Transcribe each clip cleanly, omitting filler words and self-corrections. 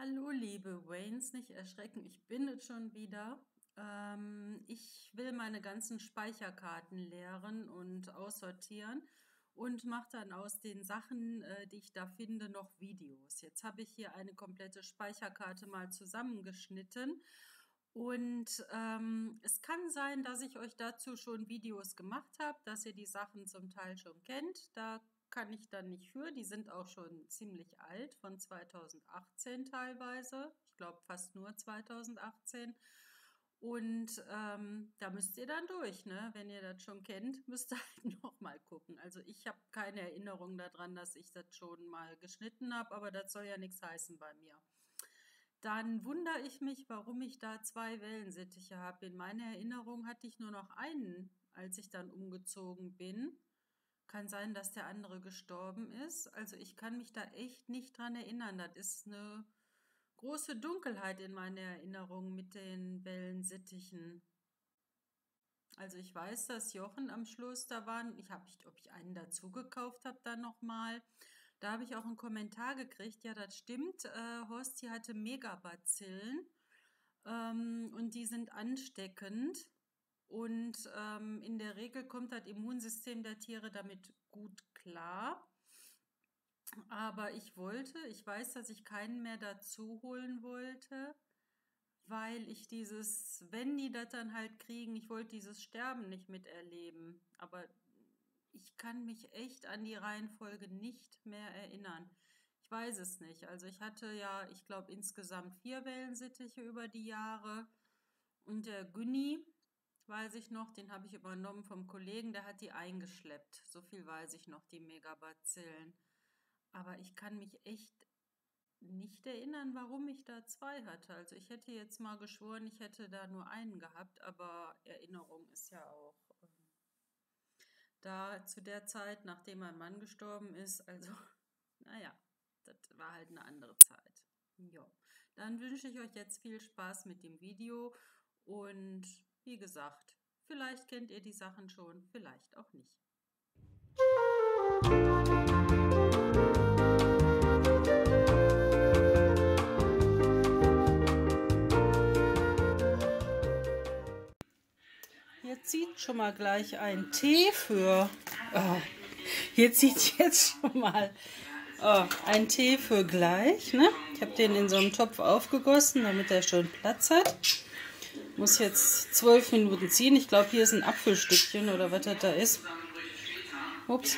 Hallo, liebe Waynes, nicht erschrecken, ich bin es schon wieder. Ich will meine ganzen Speicherkarten leeren und aussortieren und mache dann aus den Sachen, die ich da finde, noch Videos. Jetzt habe ich hier eine komplette Speicherkarte mal zusammengeschnitten und es kann sein, dass ich euch dazu schon Videos gemacht habe, dass ihr die Sachen zum Teil schon kennt. Da kann ich dann nicht für. Die sind auch schon ziemlich alt, von 2018 teilweise. Ich glaube fast nur 2018. Und da müsst ihr dann durch, ne? Wenn ihr das schon kennt, müsst ihr halt nochmal gucken. Also ich habe keine Erinnerung daran, dass ich das schon mal geschnitten habe, aber das soll ja nichts heißen bei mir. Dann wundere ich mich, warum ich da zwei Wellensittiche habe. In meiner Erinnerung hatte ich nur noch einen, als ich dann umgezogen bin. Kann sein, dass der andere gestorben ist. Also ich kann mich da echt nicht dran erinnern. Das ist eine große Dunkelheit in meiner Erinnerung mit den Wellensittichen. Also ich weiß, dass Jochen am Schluss da waren. Ob ich einen dazu gekauft habe dann nochmal. Da habe ich auch einen Kommentar gekriegt. Ja, das stimmt. Horsti hatte Megabazillen und die sind ansteckend. Und in der Regel kommt das Immunsystem der Tiere damit gut klar. Aber ich weiß, dass ich keinen mehr dazu holen wollte, weil ich wenn die das dann halt kriegen, ich wollte dieses Sterben nicht miterleben. Aber ich kann mich echt an die Reihenfolge nicht mehr erinnern. Ich weiß es nicht. Also ich hatte ja, ich glaube, insgesamt 4 Wellensittiche über die Jahre. Und der Günni, weiß ich noch, den habe ich übernommen vom Kollegen, der hat die eingeschleppt. So viel weiß ich noch, die Megabazillen. Aber ich kann mich echt nicht erinnern, warum ich da 2 hatte. Also ich hätte jetzt mal geschworen, ich hätte da nur einen gehabt, aber Erinnerung ist ja auch da zu der Zeit, nachdem mein Mann gestorben ist. Also, naja, das war halt eine andere Zeit. Ja, dann wünsche ich euch jetzt viel Spaß mit dem Video und wie gesagt, vielleicht kennt ihr die Sachen schon, vielleicht auch nicht. Hier zieht schon mal gleich ein Tee für. Hier zieht jetzt schon mal ein Tee für gleich. Ne? Ich habe den in so einem Topf aufgegossen, damit er schon Platz hat. Muss jetzt 12 Minuten ziehen. Ich glaube, hier ist ein Apfelstückchen oder was das da ist. Ups.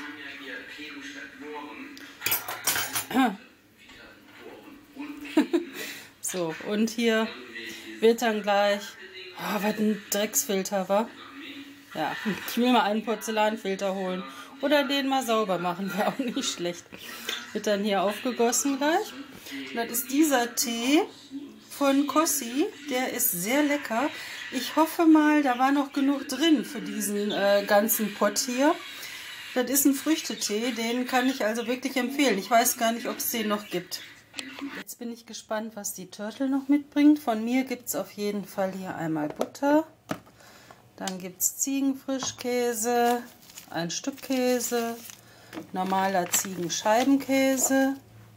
So, und hier wird dann gleich. Oh, was ein Drecksfilter war. Ja, ich will mal einen Porzellanfilter holen. Oder den mal sauber machen, wäre auch nicht schlecht. Wird dann hier aufgegossen gleich. Und das ist dieser Tee von Kossi. Der ist sehr lecker. Ich hoffe mal, da war noch genug drin für diesen ganzen Pott hier. Das ist ein Früchtetee, den kann ich also wirklich empfehlen. Ich weiß gar nicht, ob es den noch gibt. Jetzt bin ich gespannt, was die Turtle noch mitbringt. Von mir gibt es auf jeden Fall hier einmal Butter. Dann gibt es Ziegenfrischkäse, ein Stück Käse, normaler Ziegenscheibenkäse,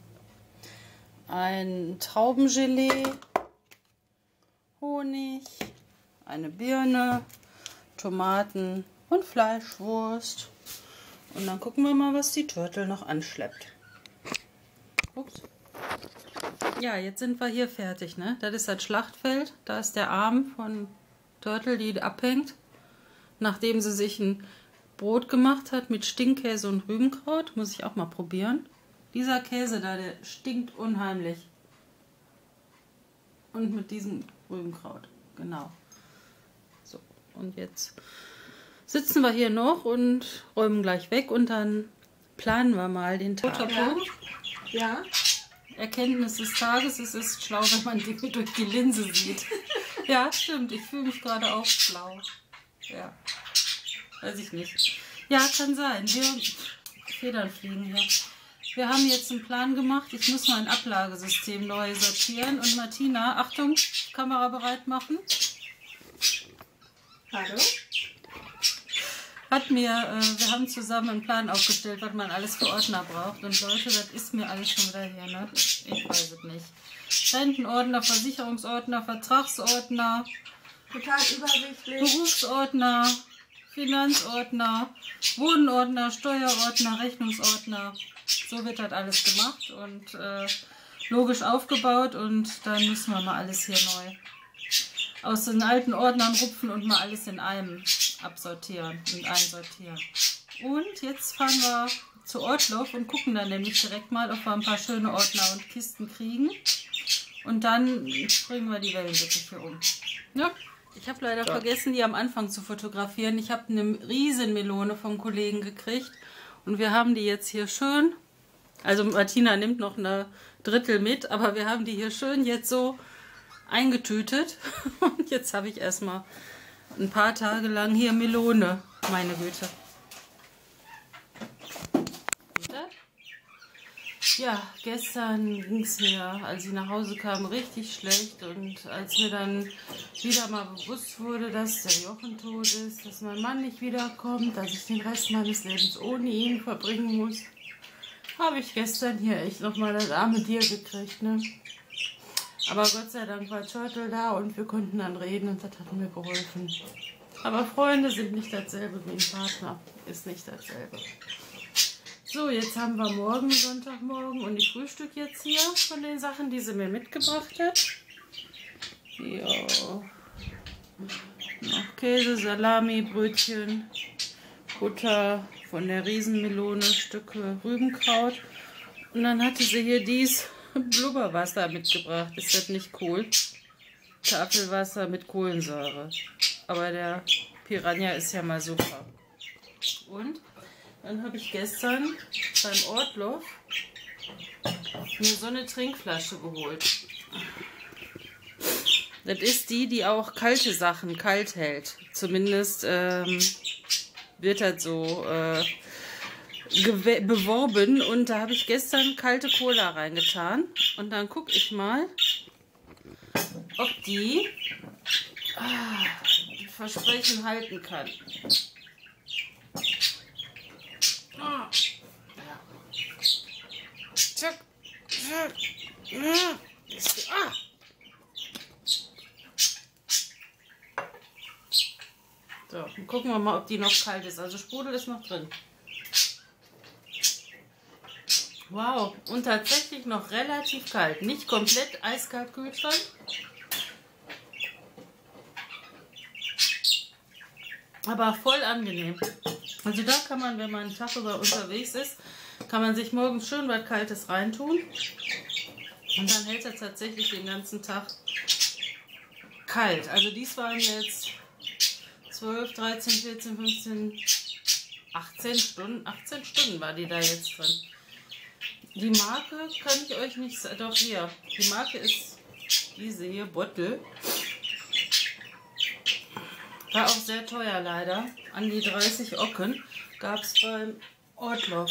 ein Traubengelee, Honig, eine Birne, Tomaten und Fleischwurst. Und dann gucken wir mal, was die Turtle noch anschleppt. Ups. Ja, jetzt sind wir hier fertig, ne? Das ist das Schlachtfeld. Da ist der Arm von Turtle, die abhängt, nachdem sie sich ein Brot gemacht hat mit Stinkkäse und Rübenkraut. Muss ich auch mal probieren. Dieser Käse da, der stinkt unheimlich. Und mit diesem Rübenkraut, genau. So, und jetzt sitzen wir hier noch und räumen gleich weg und dann planen wir mal den Tag. Ja. Erkenntnis des Tages, es ist schlau, wenn man Dinge durch die Linse sieht. Ja, stimmt, ich fühle mich gerade auch schlau. Ja, weiß ich nicht. Ja, kann sein. Federn fliegen hier. Wir haben jetzt einen Plan gemacht. Ich muss mein Ablagesystem neu sortieren. Und Martina, Achtung, Kamera bereit machen. Hallo? Wir haben zusammen einen Plan aufgestellt, was man alles für Ordner braucht. Und Leute, das ist mir alles schon wieder her, ne? Ich weiß es nicht. Rentenordner, Versicherungsordner, Vertragsordner, Total übersichtlich. Berufsordner, Finanzordner, Wohnordner, Steuerordner, Rechnungsordner. So wird das alles gemacht und logisch aufgebaut und dann müssen wir mal alles hier neu aus den alten Ordnern rupfen und mal alles in einem absortieren und einsortieren. Und jetzt fahren wir zu Ortloff und gucken dann nämlich direkt mal, ob wir ein paar schöne Ordner und Kisten kriegen. Und dann bringen wir die Wellenbittiche um. Ja. Ich habe leider vergessen, die am Anfang zu fotografieren. Ich habe eine riesen Melone vom Kollegen gekriegt und wir haben die jetzt hier schön, also Martina nimmt noch eine Drittel mit, aber wir haben die hier schön jetzt so eingetütet und jetzt habe ich erstmal ein paar Tage lang hier Melone, meine Güte. Ja, gestern ging es mir, als ich nach Hause kam, richtig schlecht und als mir dann wieder mal bewusst wurde, dass der Jochen tot ist, dass mein Mann nicht wiederkommt, dass ich den Rest meines Lebens ohne ihn verbringen muss, habe ich gestern hier echt nochmal das arme Tier gekriegt, ne? Aber Gott sei Dank war Turtle da und wir konnten dann reden und das hat mir geholfen. Aber Freunde sind nicht dasselbe wie ein Partner, ist nicht dasselbe. So, jetzt haben wir morgen, Sonntagmorgen, und ich frühstücke jetzt hier von den Sachen, die sie mir mitgebracht hat. Ja. Noch Käse, Salami, Brötchen, Butter von der Riesenmelone, Stücke Rübenkraut. Und dann hatte sie hier dies Blubberwasser mitgebracht. Ist das nicht cool? Tafelwasser mit Kohlensäure. Aber der Piranha ist ja mal super. Und dann habe ich gestern beim Ortloff mir so eine Trinkflasche geholt. Das ist die, die auch kalte Sachen kalt hält. Zumindest wird das so beworben. Und da habe ich gestern kalte Cola reingetan. Und dann gucke ich mal, ob die Versprechen halten kann. Ah. Ah. So, dann gucken wir mal, ob die noch kalt ist. Also Sprudel ist noch drin. Wow, und tatsächlich noch relativ kalt. Nicht komplett eiskalt Kühlschrank. Aber voll angenehm. Also da kann man, wenn man einen Tag über unterwegs ist, kann man sich morgens schön was Kaltes reintun. Und dann hält er tatsächlich den ganzen Tag kalt. Also dies waren jetzt 12, 13, 14, 15, 18 Stunden. 18 Stunden war die da jetzt drin. Die Marke kann ich euch nicht sagen. Doch hier. Die Marke ist diese hier, Bottle. War auch sehr teuer leider. An die 30 Ocken gab es beim Ortloff.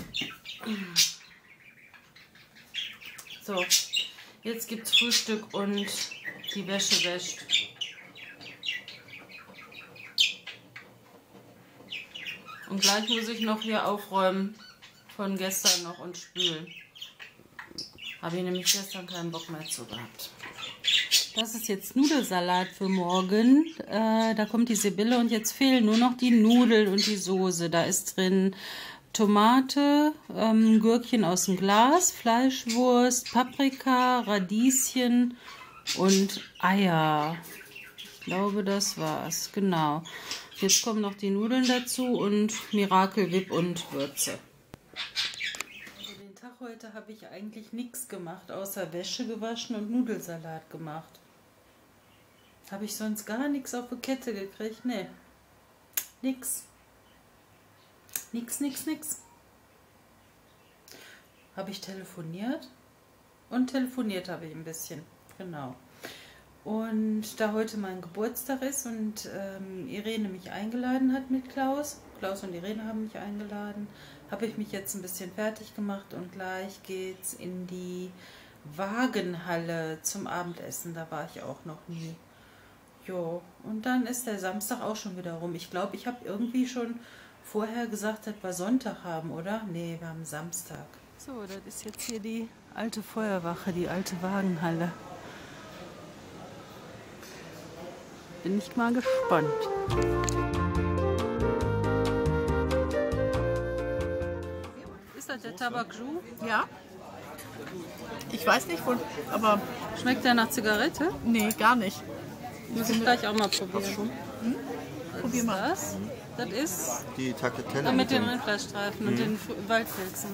So, jetzt gibt es Frühstück und die Wäsche wäscht. Und gleich muss ich noch hier aufräumen von gestern noch und spülen. Habe ich nämlich gestern keinen Bock mehr zu gehabt. Das ist jetzt Nudelsalat für morgen. Da kommt die Sibylle und jetzt fehlen nur noch die Nudeln und die Soße. Da ist drin Tomate, Gürkchen aus dem Glas, Fleischwurst, Paprika, Radieschen und Eier. Ich glaube, das war's. Genau. Jetzt kommen noch die Nudeln dazu und Miracle Whip und Würze. Also den Tag heute habe ich eigentlich nichts gemacht, außer Wäsche gewaschen und Nudelsalat gemacht. Habe ich sonst gar nichts auf die Kette gekriegt? Nee. Nix. Nix. Habe ich telefoniert? Und telefoniert habe ich ein bisschen. Genau. Und da heute mein Geburtstag ist und Irene mich eingeladen hat mit Klaus und Irene haben mich eingeladen, habe ich mich jetzt ein bisschen fertig gemacht und gleich geht's in die Wagenhalle zum Abendessen. Da war ich auch noch nie. Jo, und dann ist der Samstag auch schon wieder rum. Ich glaube, ich habe irgendwie schon vorher gesagt, dass wir Sonntag haben, oder? Nee, wir haben Samstag. So, das ist jetzt hier die Alte Feuerwache, die alte Wagenhalle. Bin ich mal gespannt. Ist das der Tabakju? Ja. Ich weiß nicht, aber Schmeckt der nach Zigarette? nee, gar nicht. Muss ich gleich auch mal probieren. Probier mal. Das ist Die Tagliatelle mit den Rindfleischstreifen und den Waldpilzen.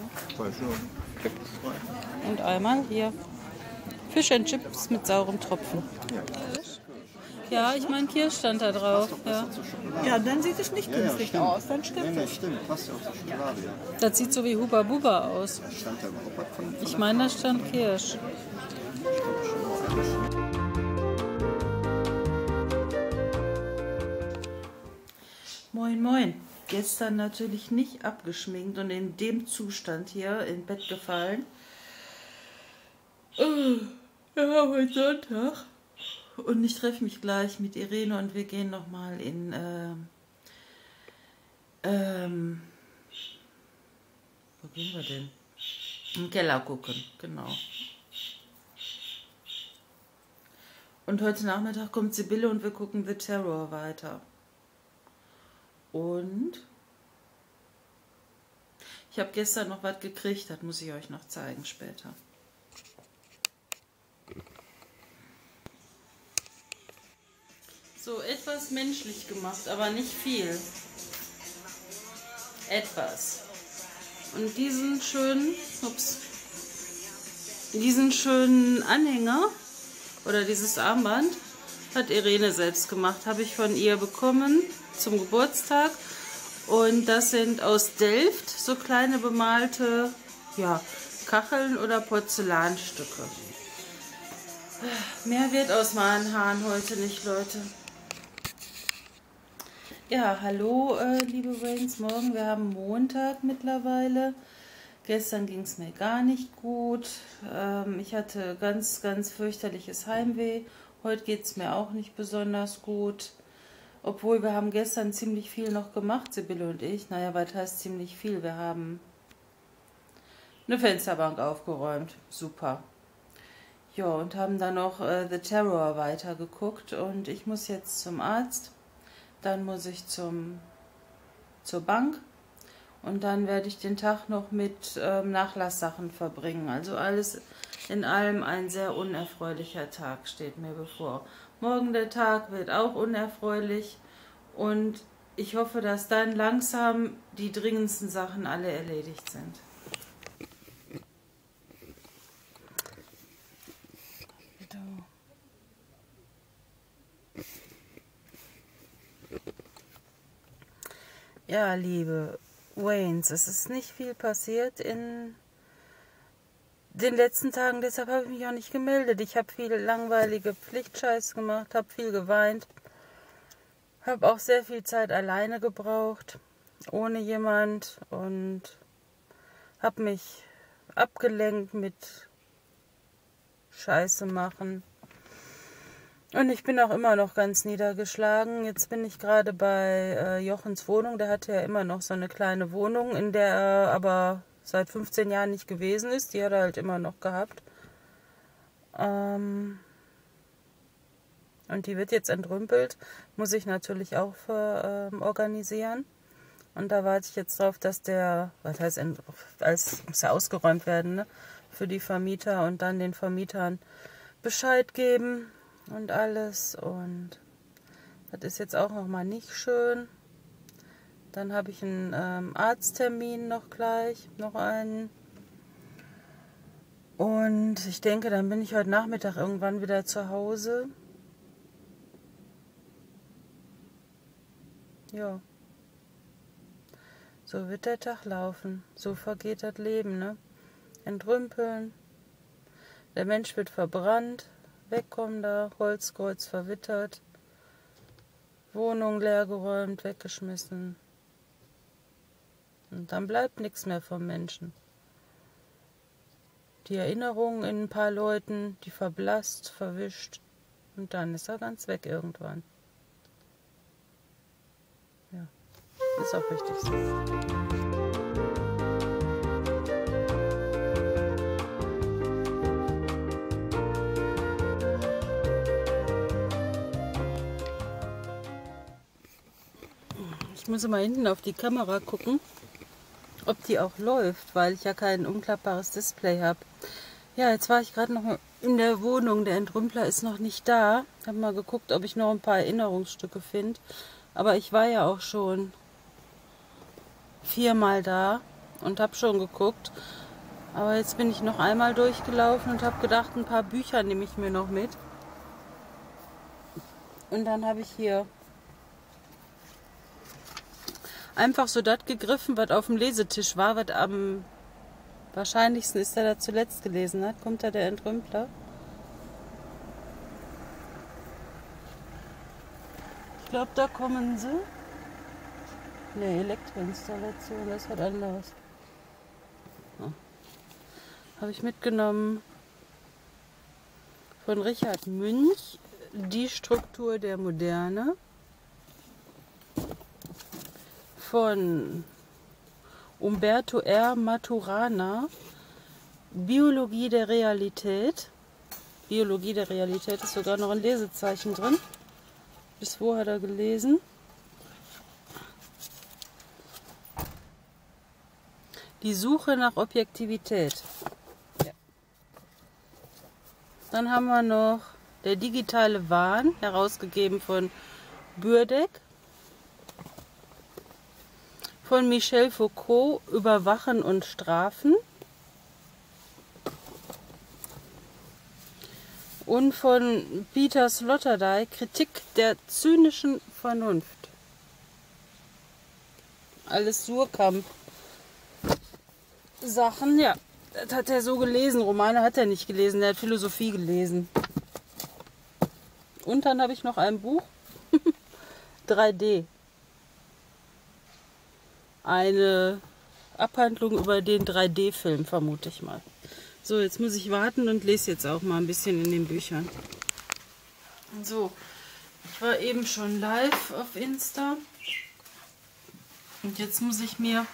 Und einmal hier Fish and Chips mit saurem Tropfen. Ja, ich meine Kirsch stand da drauf. Ja. Ja, dann sieht es nicht günstig aus. Dann stimmt Nee, es. stimmt, passt ja auch zur Schokolade, ja. Das sieht so wie Huba Buba aus. Stand da überhaupt was von Ich meine, da stand Kirsch. Moin, moin. Gestern natürlich nicht abgeschminkt und in dem Zustand hier im Bett gefallen. Ja, heute Sonntag. Und ich treffe mich gleich mit Irene und wir gehen nochmal in wo gehen wir denn? Im Keller gucken, genau. Und heute Nachmittag kommt Sibylle und wir gucken The Terror weiter. Und ich habe gestern noch was gekriegt, das muss ich euch noch zeigen später. So, etwas menschlich gemacht, aber nicht viel. Etwas. Und diesen schönen Anhänger oder dieses Armband hat Irene selbst gemacht. Habe ich von ihr bekommen zum Geburtstag. Und das sind aus Delft so kleine bemalte, ja, Kacheln oder Porzellanstücke. Mehr wird aus meinen Haaren heute nicht, Leute. Ja, hallo, liebe Waynes, morgen. Wir haben Montag mittlerweile. Gestern ging es mir gar nicht gut. Ich hatte ganz, ganz fürchterliches Heimweh. Heute geht es mir auch nicht besonders gut. Obwohl wir haben gestern ziemlich viel noch gemacht, Sibylle und ich. Naja, was heißt ziemlich viel? Wir haben eine Fensterbank aufgeräumt. Super. Ja, und haben dann noch The Terror weitergeguckt. Und ich muss jetzt zum Arzt. Dann muss ich zur Bank. Und dann werde ich den Tag noch mit Nachlasssachen verbringen. Also alles in allem ein sehr unerfreulicher Tag steht mir bevor. Morgen der Tag wird auch unerfreulich und ich hoffe, dass dann langsam die dringendsten Sachen alle erledigt sind. Ja, liebe Waynes, es ist nicht viel passiert in den letzten Tagen, deshalb habe ich mich auch nicht gemeldet. Ich habe viel langweilige Pflichtscheiß gemacht, habe viel geweint, habe auch sehr viel Zeit alleine gebraucht, ohne jemand und habe mich abgelenkt mit Scheiße machen. Und ich bin auch immer noch ganz niedergeschlagen. Jetzt bin ich gerade bei Jochens Wohnung. Der hatte ja immer noch so eine kleine Wohnung, in der er aber seit 15 Jahren nicht gewesen ist. Die hat er halt immer noch gehabt. Und die wird jetzt entrümpelt. Muss ich natürlich auch organisieren. Und da warte ich jetzt drauf, dass muss ja ausgeräumt werden, ne? Für die Vermieter und dann den Vermietern Bescheid geben und alles. Und das ist jetzt auch nochmal nicht schön. Dann habe ich einen Arzttermin noch gleich, noch einen. Und ich denke, dann bin ich heute Nachmittag irgendwann wieder zu Hause. Ja. So wird der Tag laufen. So vergeht das Leben, ne? Entrümpeln. Der Mensch wird verbrannt. Wegkommen da. Holzkreuz verwittert. Wohnung leergeräumt, weggeschmissen. Und dann bleibt nichts mehr vom Menschen. Die Erinnerung in ein paar Leuten, die verblasst, verwischt. Und dann ist er ganz weg irgendwann. Ja, ist auch richtig so. Ich muss mal hinten auf die Kamera gucken, ob die auch läuft, weil ich ja kein umklappbares Display habe. Ja, jetzt war ich gerade noch in der Wohnung. Der Entrümpler ist noch nicht da. Ich habe mal geguckt, ob ich noch ein paar Erinnerungsstücke finde. Aber ich war ja auch schon 4-mal da und habe schon geguckt. Aber jetzt bin ich noch einmal durchgelaufen und habe gedacht, ein paar Bücher nehme ich mir noch mit. Und dann habe ich hier einfach so das gegriffen, was auf dem Lesetisch war, was am wahrscheinlichsten ist, der da zuletzt gelesen hat. Kommt da der Entrümpler? Ich glaube, da kommen sie. Ne, Elektroinstallation, das ist was anderes. Oh. Habe ich mitgenommen von Richard Münch, Die Struktur der Moderne. Von Umberto R. Maturana, Biologie der Realität. Biologie der Realität ist sogar noch ein Lesezeichen drin. Bis wo hat er gelesen? Die Suche nach Objektivität. Ja. Dann haben wir noch Der digitale Wahn, herausgegeben von Bürdeck. Von Michel Foucault, Überwachen und Strafen. Und von Peter Sloterdijk, Kritik der zynischen Vernunft. Alles Surkamp-Sachen, ja. Das hat er so gelesen. Romane hat er nicht gelesen, er hat Philosophie gelesen. Und dann habe ich noch ein Buch, 3D. Eine Abhandlung über den 3D-Film, vermute ich mal. So, jetzt muss ich warten und lese jetzt auch mal ein bisschen in den Büchern. So, ich war eben schon live auf Insta. Und jetzt muss ich mir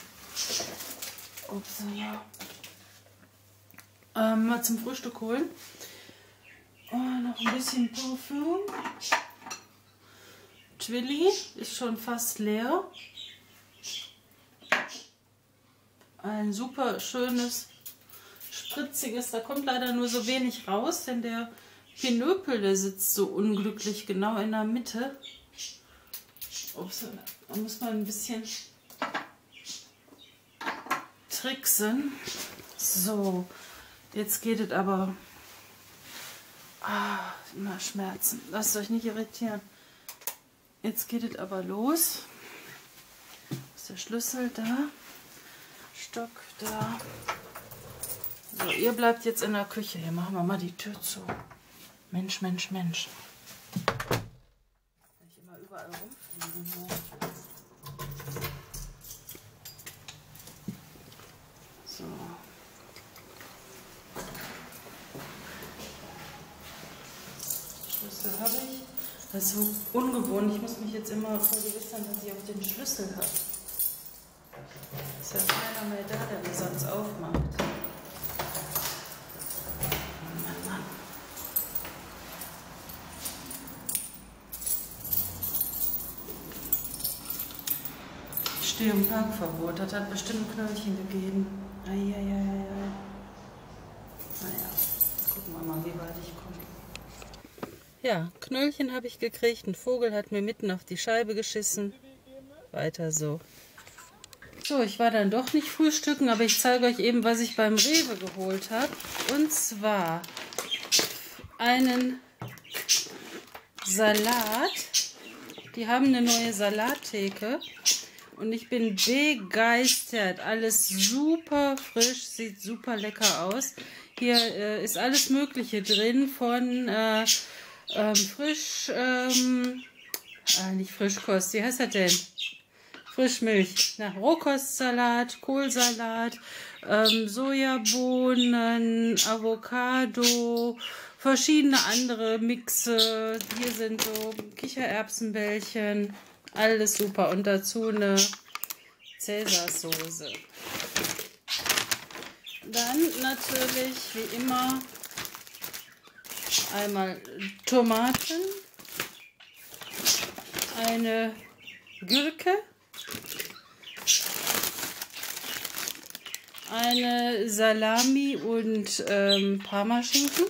mal zum Frühstück holen. Oh, noch ein bisschen Parfüm. Twilly ist schon fast leer. Ein super schönes, spritziges, da kommt leider nur so wenig raus, denn der Pinöpel, der sitzt so unglücklich genau in der Mitte. Ups, da muss man ein bisschen tricksen. So, jetzt geht es aber. Immer Schmerzen. Lasst euch nicht irritieren. Jetzt geht es aber los. Ist der Schlüssel da? Stock da. So, ihr bleibt jetzt in der Küche. Hier machen wir mal die Tür zu. Mensch, Mensch, Mensch. Wenn ich immer überall rumfliegen muss. So. Schlüssel habe ich. Das ist so ungewohnt. Ich muss mich jetzt immer vergewissern, dass ich auch den Schlüssel habe. Ist ja keiner mehr da, der mir sonst aufmacht. Mann, Mann. Ich stehe im Parkverbot. Das hat bestimmt ein Knöllchen gegeben. Eieieiei. Naja, gucken wir mal, wie weit ich komme. Ja, Knöllchen habe ich gekriegt. Ein Vogel hat mir mitten auf die Scheibe geschissen. Weiter so. So, ich war dann doch nicht frühstücken, aber ich zeige euch eben, was ich beim Rewe geholt habe. Und zwar einen Salat. Die haben eine neue Salattheke. Und ich bin begeistert. Alles super frisch, sieht super lecker aus. Hier ist alles Mögliche drin, von nicht Frischkost, wie heißt das denn? Frischmilch, Rohkostsalat, Kohlsalat, Sojabohnen, Avocado, verschiedene andere Mixe. Hier sind so Kichererbsenbällchen, alles super. Und dazu eine Cäsarsoße. Dann natürlich, wie immer, einmal Tomaten, eine Gurke, eine Salami und Parmaschinken.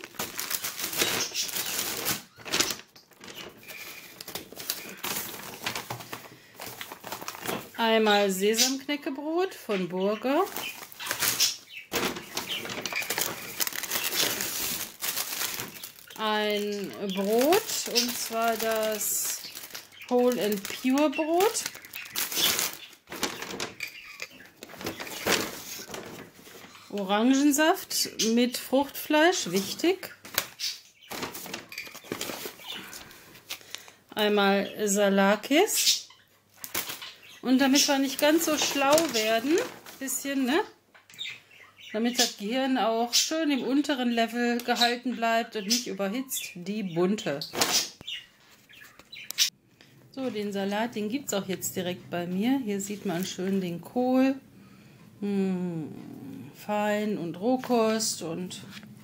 Einmal Sesamknäckebrot von Burger. Ein Brot, und zwar das Whole and Pure Brot. Orangensaft mit Fruchtfleisch, wichtig. Einmal Salakis. Und damit wir nicht ganz so schlau werden, bisschen, ne? Damit das Gehirn auch schön im unteren Level gehalten bleibt und nicht überhitzt, die bunte. So, den Salat, den gibt es auch jetzt direkt bei mir. Hier sieht man schön den Kohl. Fein und Rohkost und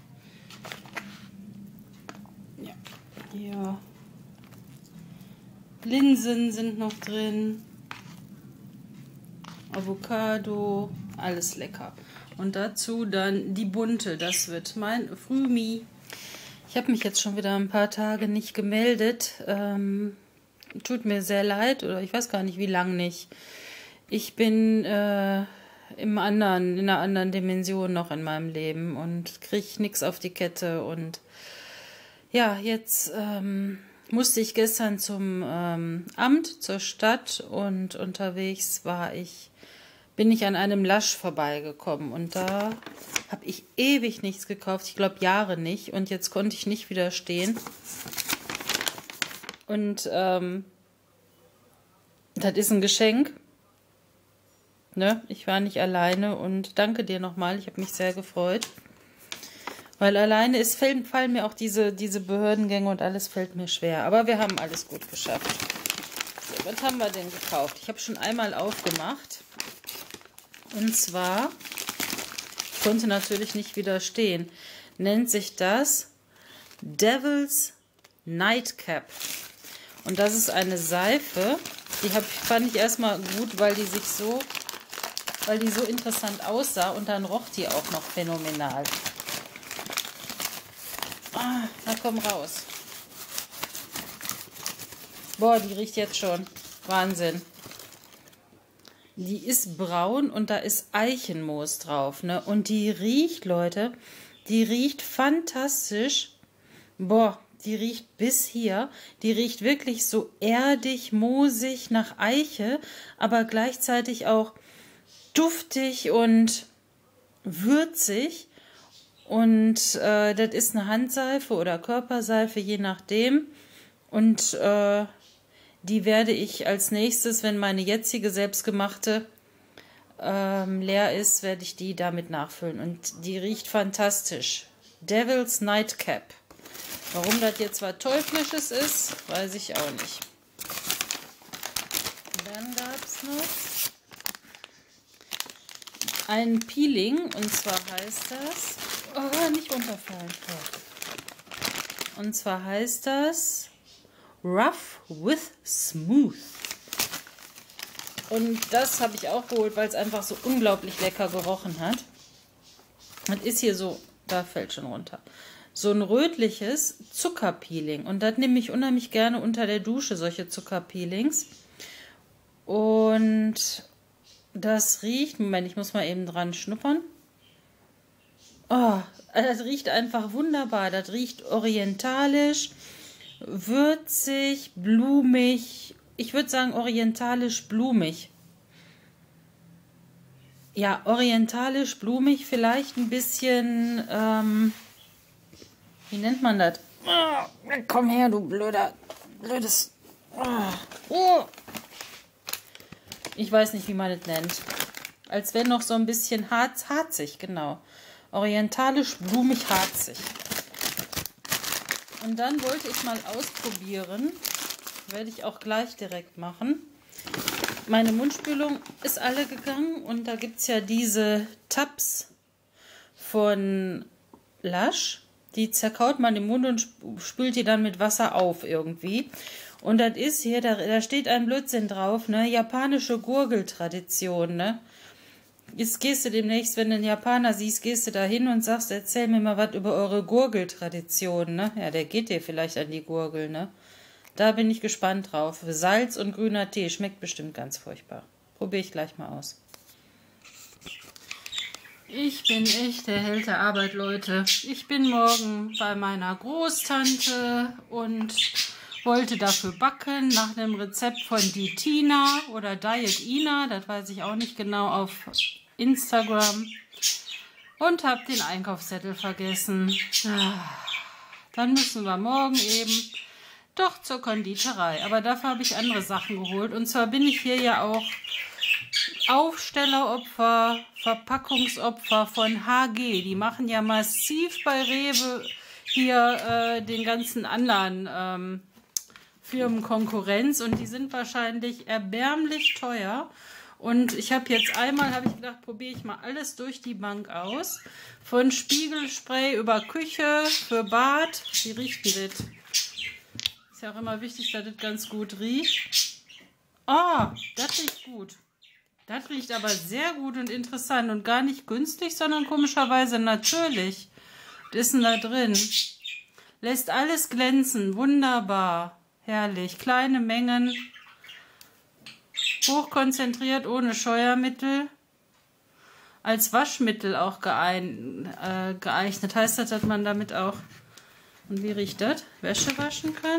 ja, hier Linsen sind noch drin. Avocado, alles lecker. Und dazu dann die bunte, das wird mein Frühmi. Ich habe mich jetzt schon wieder ein paar Tage nicht gemeldet. Tut mir sehr leid, oder ich weiß gar nicht, wie lang nicht. Ich bin in einer anderen Dimension noch in meinem Leben und kriege nichts auf die Kette. Und ja, jetzt musste ich gestern zum Amt, zur Stadt, und unterwegs bin ich an einem Lush vorbeigekommen und da habe ich ewig nichts gekauft, ich glaube Jahre nicht, und jetzt konnte ich nicht widerstehen. Und das ist ein Geschenk. Ne? Ich war nicht alleine und danke dir nochmal, ich habe mich sehr gefreut. Weil alleine fallen mir auch diese Behördengänge und alles fällt mir schwer. Aber wir haben alles gut geschafft. So, was haben wir denn gekauft? Ich habe schon einmal aufgemacht. Und zwar, ich konnte natürlich nicht widerstehen, nennt sich das Devil's Nightcap. Und das ist eine Seife, fand ich erstmal gut, weil die so interessant aussah, und dann roch die auch noch phänomenal. Na komm raus. Boah, die riecht jetzt schon. Wahnsinn. Die ist braun und da ist Eichenmoos drauf, ne? Und die riecht, Leute, die riecht fantastisch. Boah, die riecht bis hier. Die riecht wirklich so erdig, moosig nach Eiche, aber gleichzeitig auch duftig und würzig. Und das ist eine Handseife oder Körperseife, je nachdem. Und die werde ich als nächstes, wenn meine jetzige selbstgemachte leer ist, werde ich die damit nachfüllen. Und die riecht fantastisch. Devil's Nightcap. Warum das jetzt was Teuflisches ist, weiß ich auch nicht. Dann gab es noch ein Peeling, und zwar heißt das... Oh, nicht runterfallen. Und zwar heißt das Rough with Smooth. Und das habe ich auch geholt, weil es einfach so unglaublich lecker gerochen hat. Das ist hier so, da fällt schon runter, so ein rötliches Zuckerpeeling. Und das nehme ich unheimlich gerne unter der Dusche, solche Zuckerpeelings. Und das riecht, Moment, ich muss mal eben dran schnuppern. Oh, das riecht einfach wunderbar. Das riecht orientalisch, würzig, blumig. Ich würde sagen orientalisch blumig. Ja, orientalisch blumig, vielleicht ein bisschen, wie nennt man das? Oh, komm her, du blödes. Oh. Ich weiß nicht, wie man das nennt. Als wenn noch so ein bisschen harzig, genau. Orientalisch, blumig, harzig. Und dann wollte ich mal ausprobieren, werde ich auch gleich direkt machen. Meine Mundspülung ist alle gegangen und da gibt es ja diese Tabs von Lush. Die zerkaut man im Mund und spült die dann mit Wasser auf irgendwie. Und das ist hier, da steht ein Blödsinn drauf, ne? Japanische Gurgeltradition, ne? jetzt gehst du demnächst, wenn du einen Japaner siehst, gehst du da hin und sagst, erzähl mir mal was über eure Gurgeltradition, ne? Ja, der geht dir vielleicht an die Gurgel, ne? Da bin ich gespannt drauf. Salz und grüner Tee schmeckt bestimmt ganz furchtbar. Probiere ich gleich mal aus. Ich bin echt der Held der Arbeit, Leute. Ich bin morgen bei meiner Großtante und wollte dafür backen nach einem Rezept von die Tina oder Diet Ina, das weiß ich auch nicht genau, auf Instagram, und habe den Einkaufszettel vergessen. Dann müssen wir morgen eben doch zur Konditorei, aber dafür habe ich andere Sachen geholt, und zwar bin ich hier ja auch Aufstelleropfer, Verpackungsopfer von HG. Die machen ja massiv bei Rewe hier den ganzen anderen Firmen Konkurrenz, und die sind wahrscheinlich erbärmlich teuer. Und ich habe jetzt einmal, habe ich gedacht, probiere ich mal alles durch die Bank aus. Von Spiegelspray über Küche, für Bad. Wie riecht denn das? Ist ja auch immer wichtig, dass das ganz gut riecht. Oh, das riecht gut. Das riecht aber sehr gut und interessant und gar nicht günstig, sondern komischerweise natürlich. Was ist denn da drin? Lässt alles glänzen. Wunderbar. Herrlich. Kleine Mengen. Hochkonzentriert, ohne Scheuermittel. Als Waschmittel auch geeignet. Heißt das, dass man damit auch... Und wie riecht das? Wäsche waschen kann?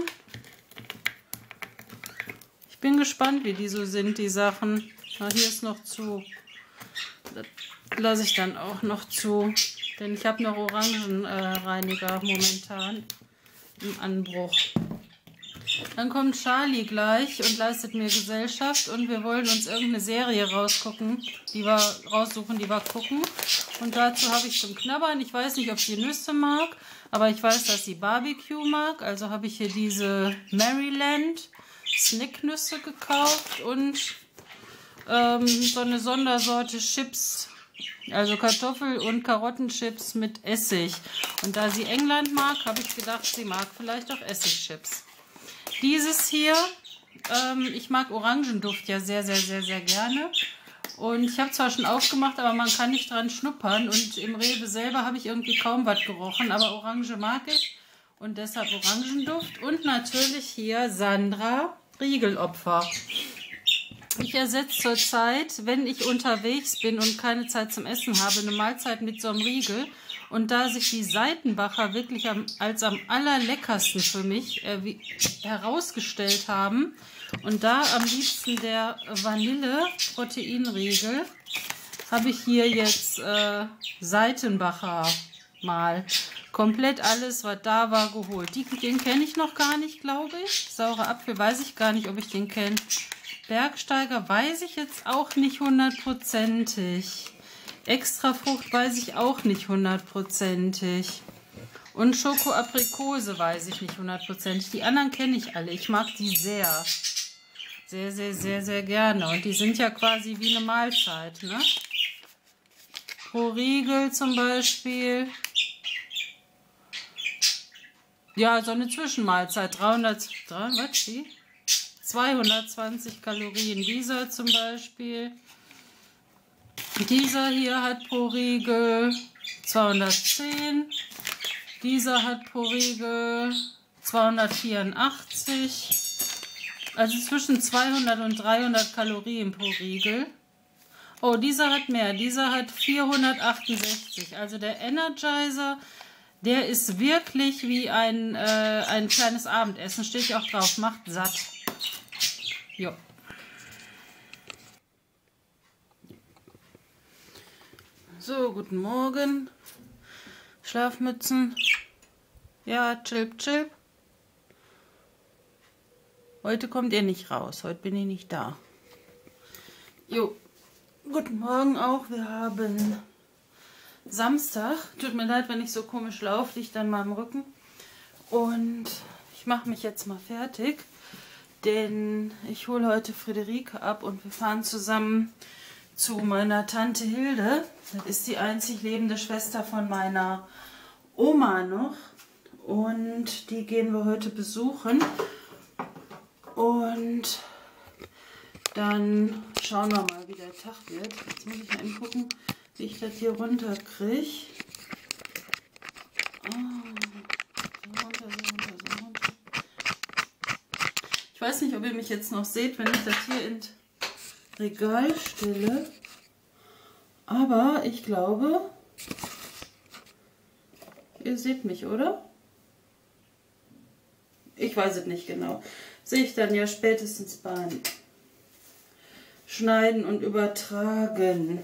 Ich bin gespannt, wie die so sind, die Sachen. Ah, hier ist noch zu. Das lasse ich dann auch noch zu. Denn ich habe noch Orangenreiniger momentan im Anbruch. Dann kommt Charlie gleich und leistet mir Gesellschaft. Und wir wollen uns irgendeine Serie raussuchen, die wir gucken. Und dazu habe ich zum Knabbern, ich weiß nicht, ob sie Nüsse mag, aber ich weiß, dass sie Barbecue mag. Also habe ich hier diese Maryland Snacknüsse gekauft und so eine Sondersorte Chips, also Kartoffel- und Karottenchips mit Essig. Und da sie England mag, habe ich gedacht, sie mag vielleicht auch Essigchips. Dieses hier, ich mag Orangenduft ja sehr, sehr, sehr, sehr gerne. Und ich habe zwar schon aufgemacht, aber man kann nicht dran schnuppern. Und im Rewe selber habe ich irgendwie kaum was gerochen, aber Orange mag ich. Und deshalb Orangenduft. Und natürlich hier Sandra, Riegelopfer. Ich ersetze zurzeit, wenn ich unterwegs bin und keine Zeit zum Essen habe, eine Mahlzeit mit so einem Riegel. Und da sich die Seitenbacher wirklich als am allerleckersten für mich herausgestellt haben, und da am liebsten der Vanille-Proteinriegel, habe ich hier jetzt Seitenbacher mal komplett alles, was da war, geholt. Den kenne ich noch gar nicht, glaube ich. Saure Apfel weiß ich gar nicht, ob ich den kenne. Bergsteiger weiß ich jetzt auch nicht hundertprozentig. Extrafrucht weiß ich auch nicht hundertprozentig. Und Schoko-Aprikose weiß ich nicht hundertprozentig. Die anderen kenne ich alle. Ich mag die sehr. Sehr, sehr, sehr, sehr gerne. Und die sind ja quasi wie eine Mahlzeit, ne? Pro Riegel zum Beispiel. Ja, so eine Zwischenmahlzeit. 220 Kalorien. Dieser zum Beispiel. Dieser hier hat pro Riegel 210. Dieser hat pro Riegel 284. Also zwischen 200 und 300 Kalorien pro Riegel. Oh, dieser hat mehr. Dieser hat 468. Also der Energizer, der ist wirklich wie ein kleines Abendessen. Steht ja auch drauf. Macht satt. Jo. So, guten Morgen. Schlafmützen. Ja, chilp, chilp. Heute kommt ihr nicht raus. Heute bin ich nicht da. Jo. Guten Morgen auch. Wir haben Samstag. Tut mir leid, wenn ich so komisch laufe. Liegt an meinem Rücken. Und ich mache mich jetzt mal fertig. Denn ich hole heute Friederike ab und wir fahren zusammen zu meiner Tante Hilde. Das ist die einzig lebende Schwester von meiner Oma noch. Und die gehen wir heute besuchen. Und Dann schauen wir mal, wie der Tag wird. Jetzt muss ich mal gucken, wie ich das hier runter kriege. So runter. Ich weiß nicht, ob ihr mich jetzt noch seht, wenn ich das hier ins Regal stelle. Aber ich glaube, ihr seht mich, oder? Ich weiß es nicht genau. Sehe ich dann ja spätestens beim Schneiden und Übertragen.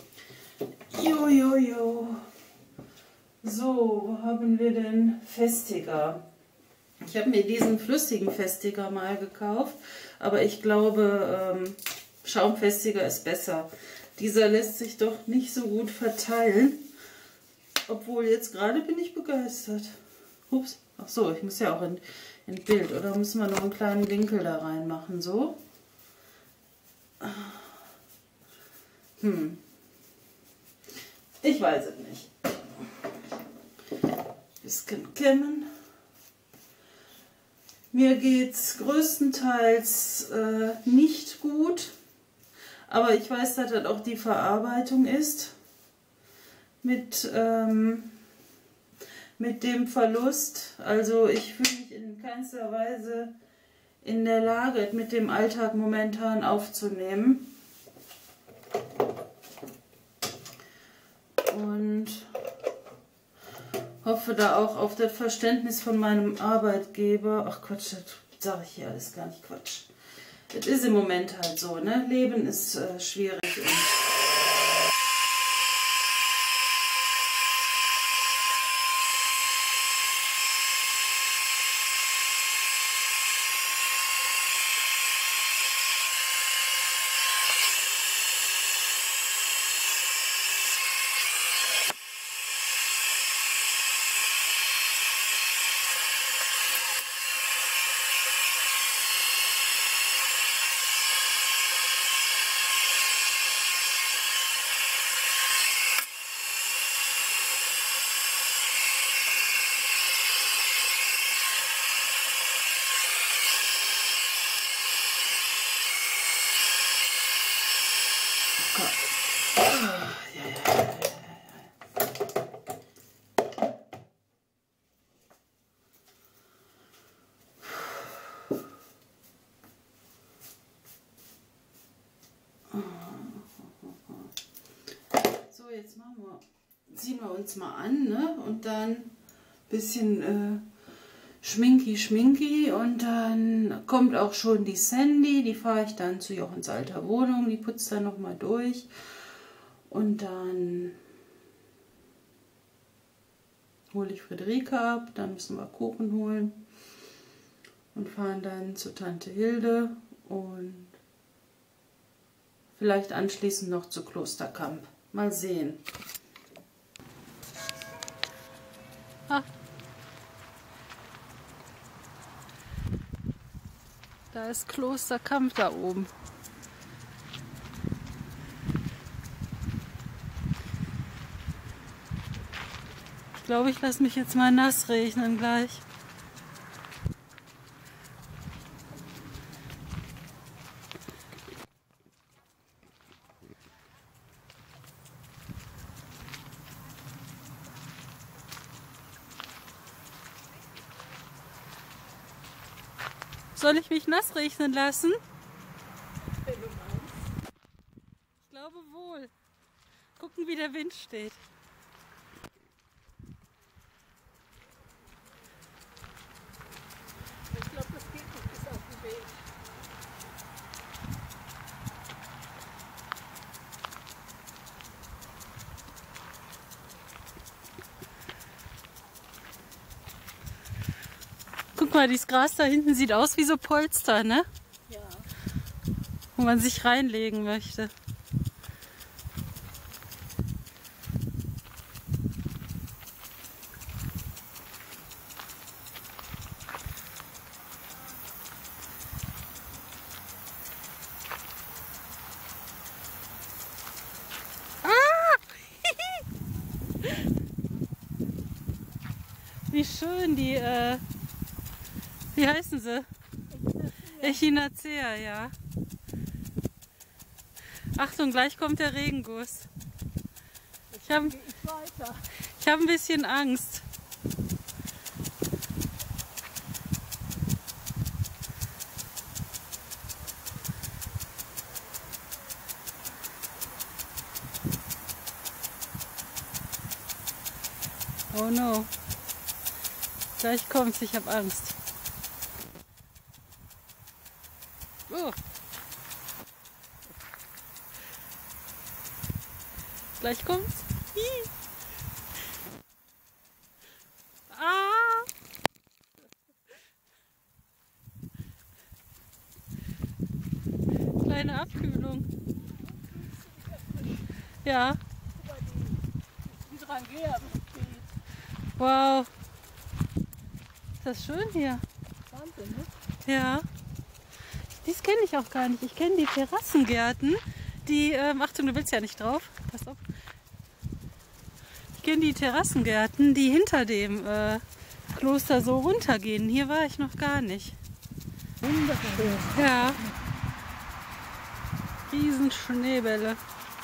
Jo. So, wo haben wir denn Festiger? Ich habe mir diesen flüssigen Festiger mal gekauft, aber ich glaube, Schaumfestiger ist besser. Dieser lässt sich doch nicht so gut verteilen, obwohl jetzt gerade bin ich begeistert. Ups, ach so, ich muss ja auch in Bild, oder müssen wir noch einen kleinen Winkel da reinmachen, so? Ich weiß es nicht. Bisschen kämmen. Mir geht es größtenteils nicht gut, aber ich weiß, dass das auch die Verarbeitung ist mit dem Verlust. Also ich fühle mich in keinster Weise in der Lage, mit dem Alltag momentan aufzunehmen. Und hoffe da auch auf das Verständnis von meinem Arbeitgeber. Ach Quatsch, das sage ich hier alles gar nicht, Quatsch. Es ist im Moment halt so, ne? Leben ist schwierig. So, jetzt ziehen wir uns mal an, ne? Und dann ein bisschen Schminki und dann kommt auch schon die Sandy, die fahre ich dann zu Jochens alter Wohnung, die putzt dann nochmal durch und dann hole ich Friederike ab, dann müssen wir Kuchen holen und fahren dann zu Tante Hilde und vielleicht anschließend noch zu Klosterkamp. Mal sehen. Ah. Da ist Klosterkamp da oben. Ich glaube, ich lasse mich jetzt mal nass regnen gleich. Soll ich mich nass regnen lassen? Wenn du meinst. Ich glaube wohl. Gucken, wie der Wind steht. Ich glaube, das geht nicht bis auf den Weg. Guck mal, dieses Gras da hinten sieht aus wie so Polster, ne? Ja. Wo man sich reinlegen möchte. Wie schön die, wie heißen sie? Echinacea, ja. Achtung, gleich kommt der Regenguss. Ich habe ein bisschen Angst. Oh no. Gleich kommt's, ich habe Angst. Oh. Gleich kommt's. Hi. Ah. Kleine Abkühlung. Ja. Wow. Ist das schön hier? Wahnsinn, ne? Ja. Dies kenne ich auch gar nicht. Ich kenne die Terrassengärten, die, Achtung, du willst ja nicht drauf. Pass auf. Ich kenne die Terrassengärten, die hinter dem Kloster so runtergehen. Hier war ich noch gar nicht. Wunderschön. Ja. Riesen Schneebälle.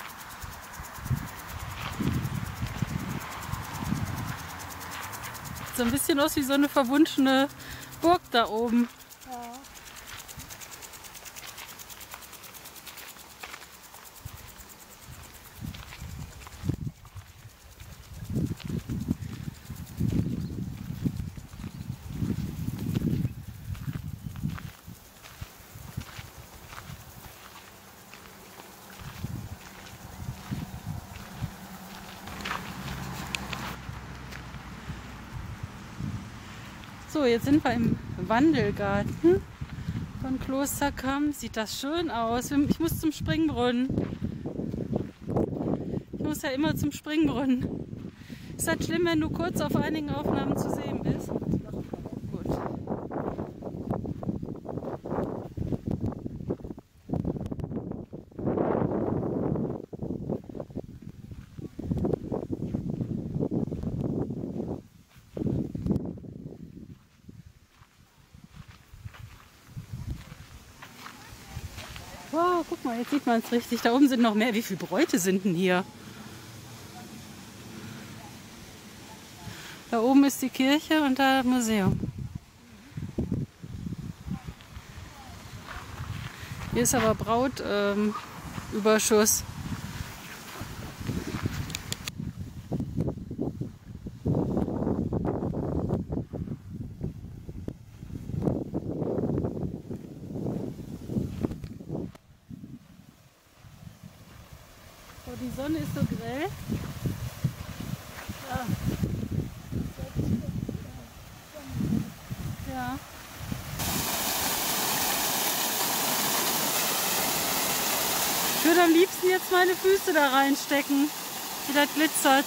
So ein bisschen aus wie so eine verwunschene Burg da oben. Ja. So, jetzt sind wir im Wandelgarten von Klosterkamp. Sieht das schön aus. Ich muss zum Springbrunnen. Ich muss ja immer zum Springbrunnen. Ist das schlimm, wenn du kurz auf einigen Aufnahmen zu sehen bist? Gut. Wow, guck mal, jetzt sieht man es richtig. Da oben sind noch mehr. Wie viele Bräute sind denn hier? Da oben ist die Kirche und da das Museum. Hier ist aber Brautüberschuss. Oh, die Sonne ist so grell. Ja. Ja. Ich würde am liebsten jetzt meine Füße da reinstecken, wie das glitzert.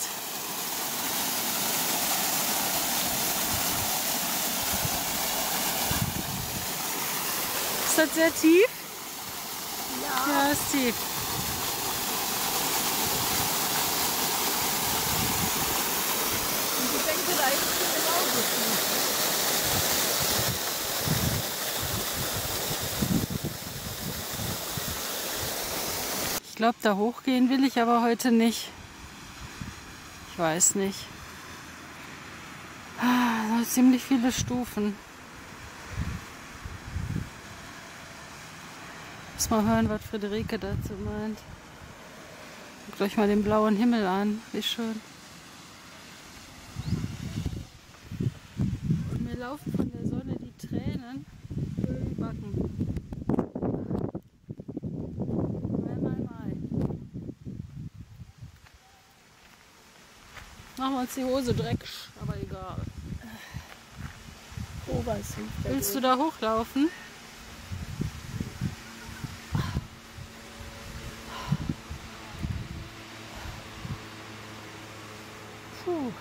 Ist das sehr tief? Ja, ist tief. Und ich denke, da ist es genauso tief. Ich glaube, da hochgehen will ich aber heute nicht. Ich weiß nicht. So ziemlich viele Stufen. Muss mal hören, was Friederike dazu meint. Guckt euch mal den blauen Himmel an. Wie schön. Und mir laufen von der Sonne die Tränen über die Backen. Mai. Machen wir uns die Hose dreckig, aber egal. Oh, was ist Willst du da hochlaufen? Puh.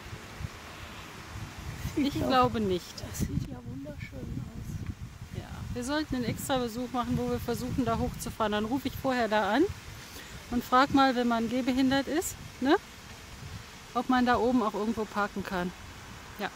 Ich glaube nicht. Das sieht ja wunderschön aus. Ja, wir sollten einen extra Besuch machen, wo wir versuchen, da hochzufahren. Dann rufe ich vorher da an und frage mal, wenn man gehbehindert ist, ne, ob man da oben auch irgendwo parken kann. Ja.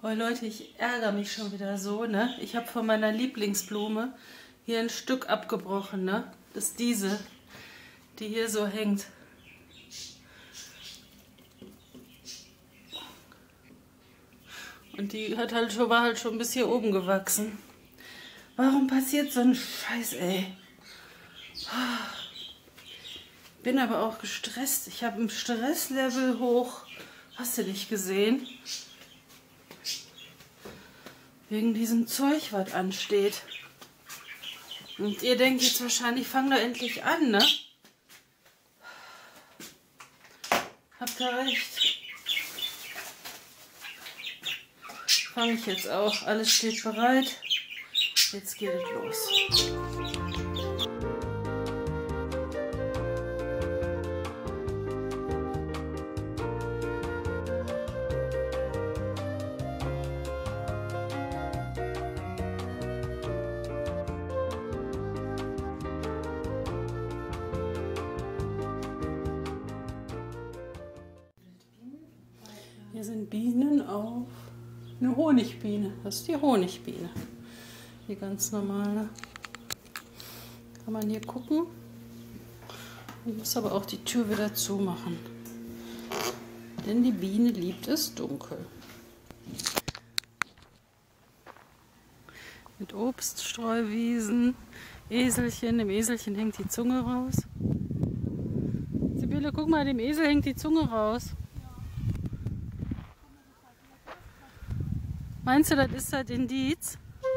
Oh Leute, ich ärgere mich schon wieder so, ne? Ich habe von meiner Lieblingsblume hier ein Stück abgebrochen, ne? Das ist diese, die hier so hängt. Und die hat halt schon, war halt schon bis hier oben gewachsen. Warum passiert so ein Scheiß, ey? Bin aber auch gestresst. Ich habe ein Stresslevel hoch. Hast du nicht gesehen? Wegen diesem Zeug, was ansteht. Und ihr denkt jetzt wahrscheinlich, fang doch endlich an, ne? Habt ihr recht. Fange ich jetzt auch. Alles steht bereit. Jetzt geht es los. Hier sind Bienen auf. Eine Honigbiene. Das ist die Honigbiene. Die ganz normale. Kann man hier gucken. Ich muss aber auch die Tür wieder zumachen. Denn die Biene liebt es dunkel. Mit Obststreuwiesen, Eselchen. Dem Eselchen hängt die Zunge raus. Sibylle, guck mal, dem Esel hängt die Zunge raus. Meinst du, das ist das Indiz?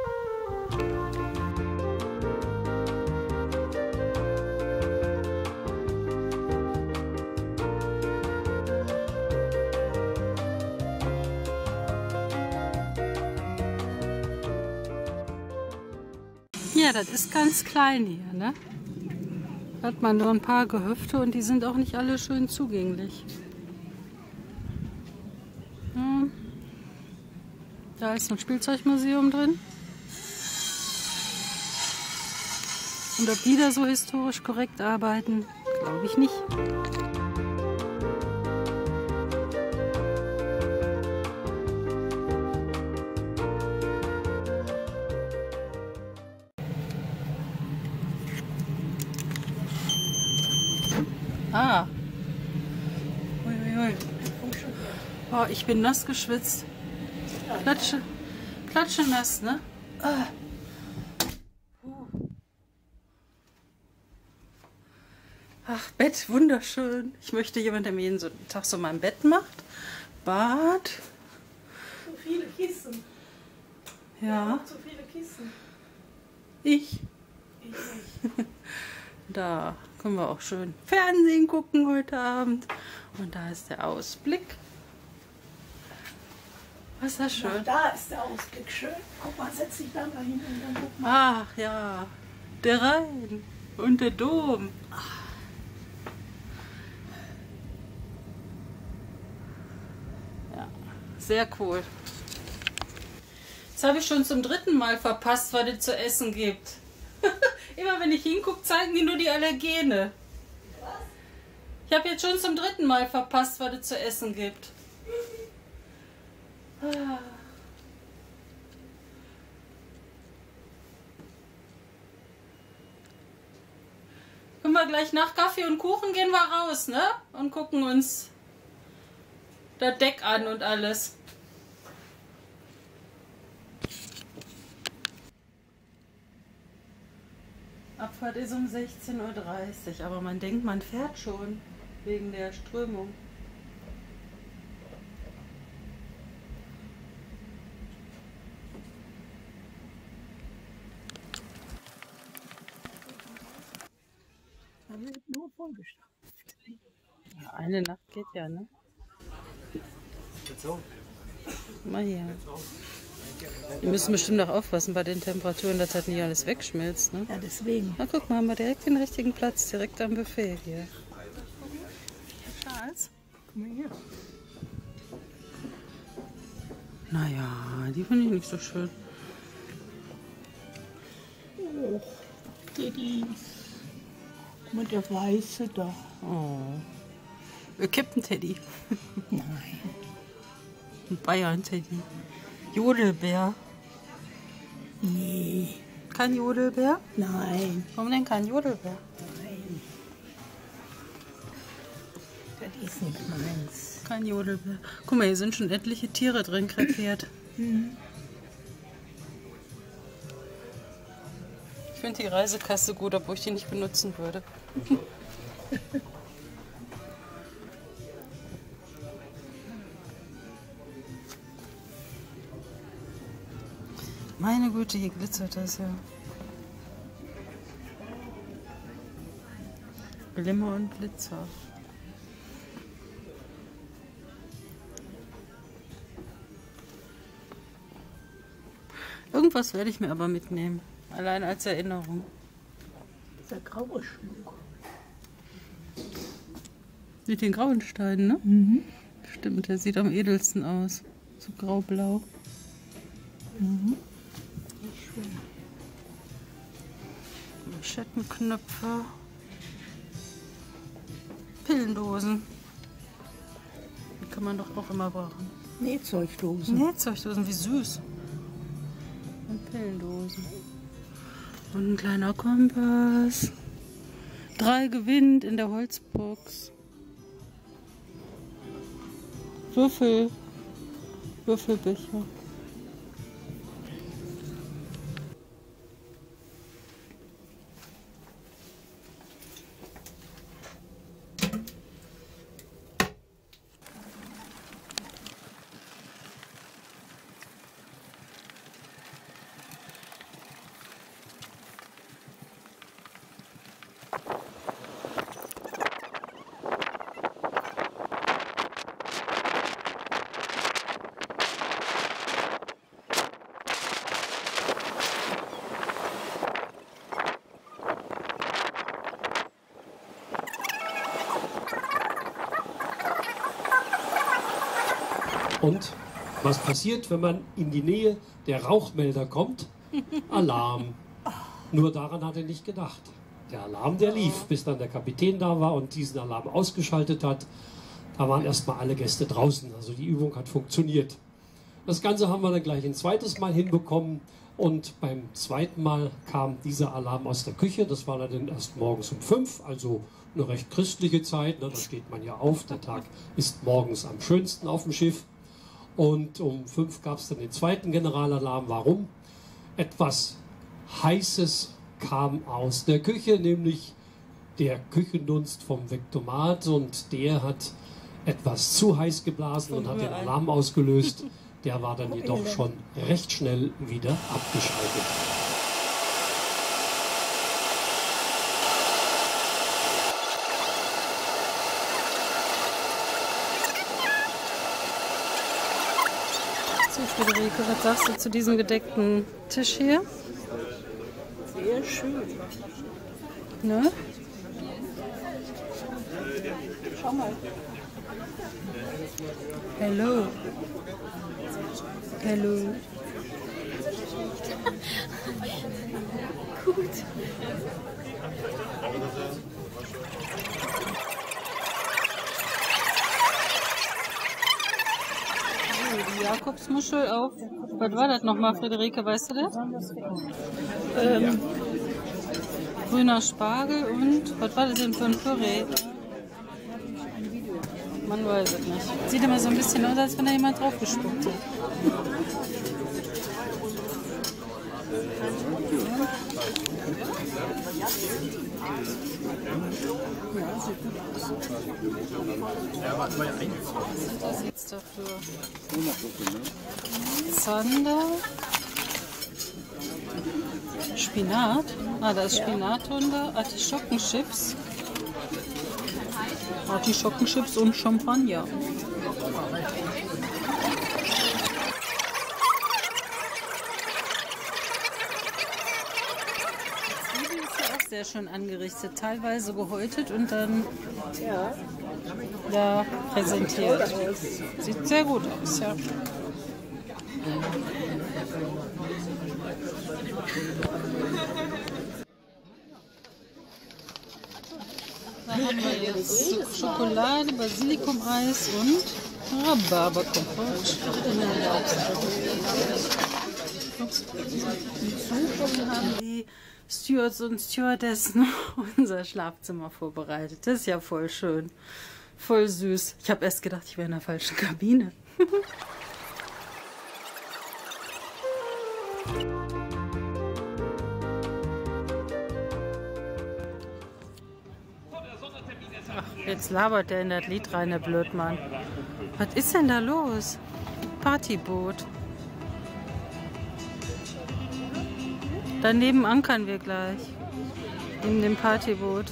Ja, das ist ganz klein hier, ne? Da hat man nur ein paar Gehöfte und die sind auch nicht alle schön zugänglich. Ja. Da ist ein Spielzeugmuseum drin. Und ob die da so historisch korrekt arbeiten, glaube ich nicht. Ah. Uiuiui. Oh, ich bin nass geschwitzt. Klatsche nass, ne? Ah. Ach, Bett, wunderschön. Ich möchte jemanden, der mir jeden Tag so mein Bett macht. Bad. So viele Kissen. Ja. So viele Kissen. Ich. Ich nicht. Da können wir auch schön Fernsehen gucken heute Abend. Und da ist der Ausblick. Was ist das schön? Na, da ist der Ausblick schön. Guck mal, setz dich da mal hin und dann guck mal. Ach ja, der Rhein und der Dom. Ja, sehr cool. Jetzt habe ich schon zum 3. Mal verpasst, was es zu essen gibt. Immer wenn ich hingucke, zeigen die nur die Allergene. Ich habe jetzt schon zum 3. Mal verpasst, was es zu essen gibt. Ah. Können wir gleich nach Kaffee und Kuchen gehen wir raus, ne? Und gucken uns das Deck an und alles. Abfahrt ist um 16:30 Uhr, aber man denkt, man fährt schon wegen der Strömung. Da wird nur vollgestopft. Ja, eine Nacht geht ja, ne? Mal hier. Wir müssen bestimmt auch aufpassen bei den Temperaturen, dass das nicht alles wegschmilzt, ne? Ja, deswegen. Na guck mal, haben wir direkt den richtigen Platz, direkt am Buffet hier. Charles? Guck mal hier. Naja, die finde ich nicht so schön. Oh, Teddy. Guck mal, der Weiße da. Oh. Captain Teddy. Nein. Bayern Teddy. Jodelbeer. Nee, Kein Jodelbeer? nein, Warum denn kein Jodelbeer? nein. Das ist nicht meins. Kein Jodelbeer. Guck mal, hier sind schon etliche Tiere drin krepiert. Ich finde die Reisekasse gut, obwohl ich die nicht benutzen würde. Meine Güte, hier glitzert das ja. Glimmer und Glitzer. Irgendwas werde ich mir aber mitnehmen. Allein als Erinnerung. Dieser graue Schmuck. Mit den grauen Steinen, ne? Stimmt, der sieht am edelsten aus. So grau-blau. Schön. Manschettenknöpfe. Pillendosen. Die kann man doch auch immer brauchen. Nähzeugdosen. Nähzeugdosen, wie süß. Und Pillendosen. Und ein kleiner Kompass. 3 gewinnt in der Holzbox. Würfelbecher. Und was passiert, wenn man in die Nähe der Rauchmelder kommt? Alarm. Nur daran hat er nicht gedacht. Der Alarm, der lief, bis dann der Kapitän da war und diesen Alarm ausgeschaltet hat. Da waren erstmal alle Gäste draußen. Also die Übung hat funktioniert. Das Ganze haben wir dann gleich ein zweites Mal hinbekommen. Und beim zweiten Mal kam dieser Alarm aus der Küche. Das war dann erst morgens um 5, also eine recht christliche Zeit. Da steht man ja auf. Der Tag ist morgens am schönsten auf dem Schiff. Und um 5 gab es dann den zweiten Generalalarm. Warum? Etwas Heißes kam aus der Küche, nämlich der Küchendunst vom Vektomat. Und der hat etwas zu heiß geblasen und hat den Alarm ausgelöst. Der war dann jedoch schon recht schnell wieder abgeschaltet. So, Friederike, was sagst du zu diesem gedeckten Tisch hier? Sehr schön. Ne? Schau mal. Hello. Hello. Gut. Die Jakobsmuschel auf. Was war das nochmal, Friederike, weißt du das? Grüner Spargel und was war das denn für ein Püree? Man weiß es nicht. Sieht immer so ein bisschen aus, als wenn da jemand drauf gespuckt hat. Was ist das dafür? Zander. Spinat. Ah, da ist Spinat drunter. Artischockenchips. Artischockenchips und Champagner. Zwiebel ist ja auch sehr schön angerichtet. Teilweise gehäutet und dann ja, präsentiert. Sieht sehr gut aus, ja. Da haben wir jetzt Schokolade, Basilikumeis und Rhabarberkompott. Haben die Stewards und Stewardessen unser Schlafzimmer vorbereitet. Das ist ja voll schön. Voll süß. Ich habe erst gedacht, ich wäre in der falschen Kabine. Ach, jetzt labert der in das Lied rein, der Blödmann. Was ist denn da los? Partyboot. Daneben ankern wir gleich. In dem Partyboot.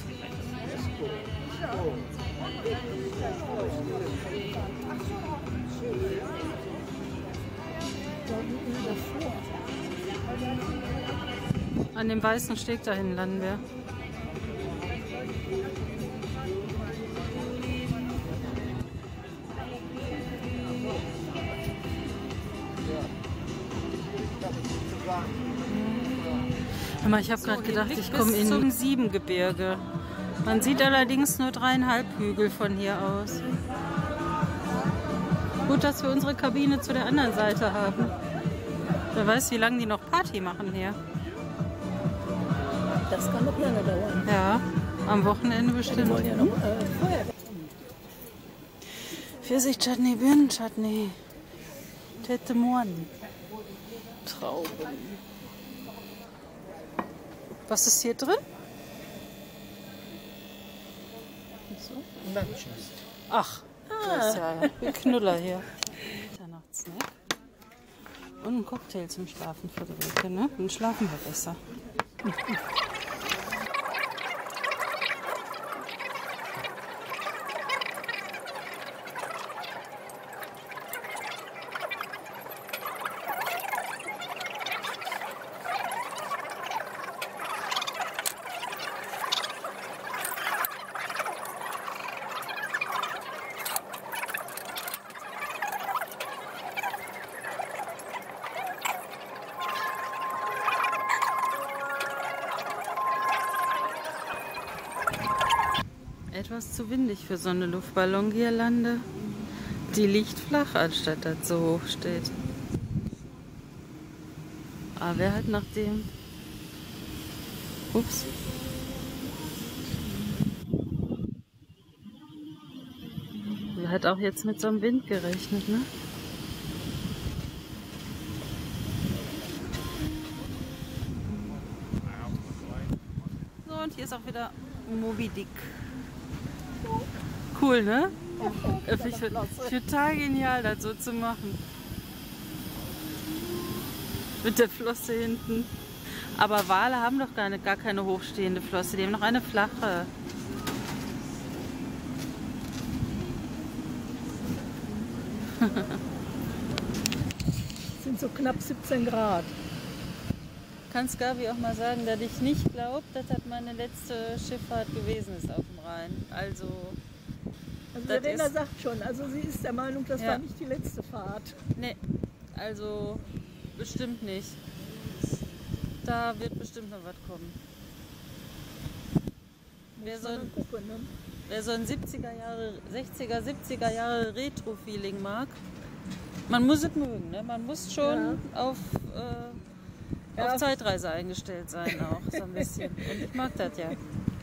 An dem weißen Steg dahin landen wir. Aber ich habe gerade gedacht, ich komme in zum Siebengebirge. Man sieht allerdings nur 3,5 Hügel von hier aus. Gut, dass wir unsere Kabine zu der anderen Seite haben. Wer weiß, wie lange die noch Party machen hier. Das kann noch lange dauern. Ja, am Wochenende bestimmt. Wir wollen ja noch Feuerwehr. Pfirsich-Chutney, Birnen-Chutney, Tete Moine, Trauben. Was ist hier drin? So. Ach, das ist ja ein Knüller hier. Mitternachtssnack. Und ein Cocktail zum Schlafen für die Rike, ne? Dann schlafen wir besser. Etwas zu windig für so eine Luftballongirlande. Die liegt flach, anstatt dass so hoch steht. Aber wer hat nach dem... Ups. Wer hat auch jetzt mit so einem Wind gerechnet, ne? So, und hier ist auch wieder Moby Dick. Cool, ne? Ich finde total genial, das so zu machen. Mit der Flosse hinten. Aber Wale haben doch gar keine hochstehende Flosse, die haben noch eine flache. Es sind so knapp 17 Grad. Kannst Gabi auch mal sagen, dass ich nicht glaube, dass das meine letzte Schifffahrt gewesen ist auf dem Rhein. Also Verena sagt schon, also sie ist der Meinung, das Ja. war nicht die letzte Fahrt. nee, also bestimmt nicht. Da wird bestimmt noch was kommen. Wer so ein Gucken, ne? Wer so ein 60er, 70er Jahre Retro-Feeling mag, man muss es mögen, ne? Man muss schon auf Zeitreise eingestellt sein auch, so ein bisschen. Und ich mag das ja.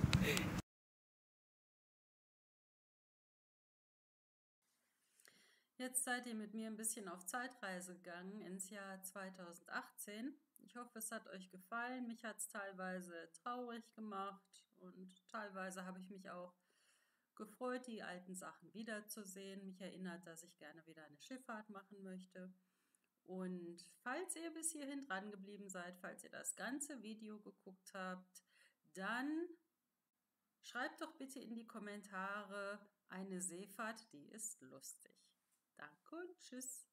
Jetzt seid ihr mit mir ein bisschen auf Zeitreise gegangen ins Jahr 2018. Ich hoffe, es hat euch gefallen. Mich hat es teilweise traurig gemacht und teilweise habe ich mich auch gefreut, die alten Sachen wiederzusehen. Mich erinnert, dass ich gerne wieder eine Schifffahrt machen möchte. Und falls ihr bis hierhin dran geblieben seid, falls ihr das ganze Video geguckt habt, dann schreibt doch bitte in die Kommentare eine Seefahrt, die ist lustig. Danke und tschüss.